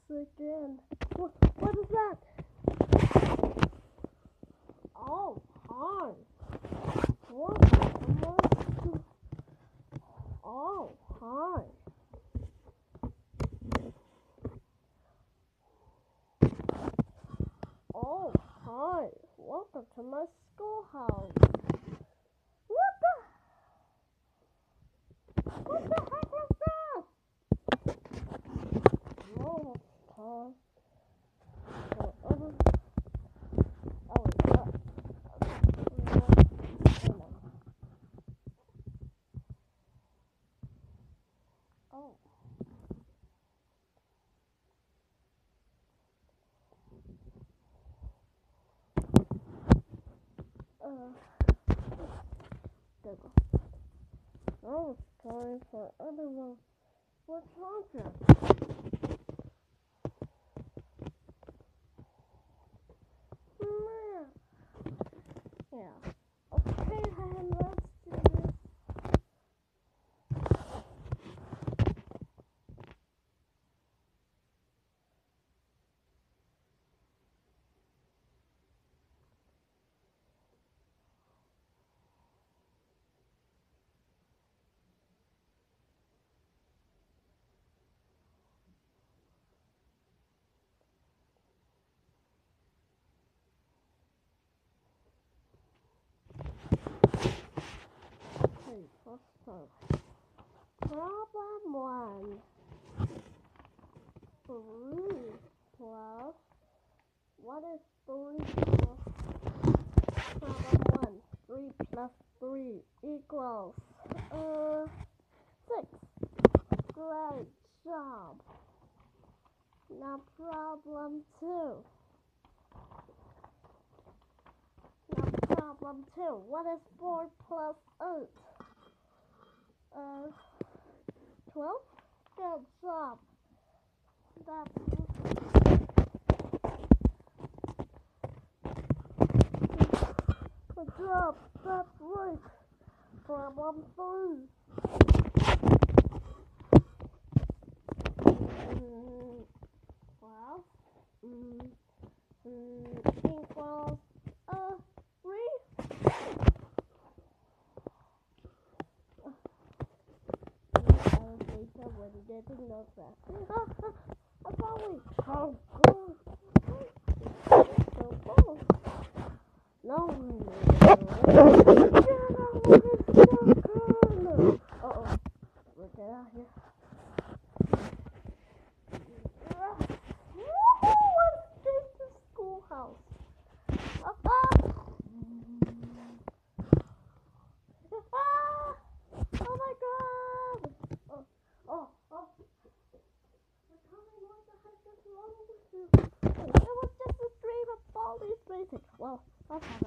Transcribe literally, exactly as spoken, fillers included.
again. What, what is that? Oh, hi. What? What? Oh, hi. Oh, hi. Welcome to my schoolhouse. What the? What the heck was that? Oh, huh. So, uh, oh, yeah. Oh. Uh, there we go. Now it's time for other one. What's wrong here? Meh. Yeah. Okay, and let's do this. Okay, let's start. Problem one. Three plus. What is three plus? Problem one. Three plus three equals uh six. Great job. Now problem two. Now problem two. What is four plus eight? Uh, twelve. Good job. That's good job. That's right. Problem three. Mm, twelve. Mm, mm, equals uh three. Alligator when getting no track. I probably how good. So close. No. Uh oh. We'll get out here. Let's escape the schoolhouse. Ah! Ah! Oh my god! Oh, oh, oh. What the heck is wrong with you? It was just a dream of all these basics. Well, that's not